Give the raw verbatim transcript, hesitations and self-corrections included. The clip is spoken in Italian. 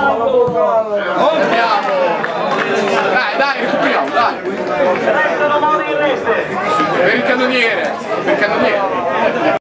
Andiamo! Dai, dai, recuperiamo, dai! Per il cannoniere! Per il cannoniere!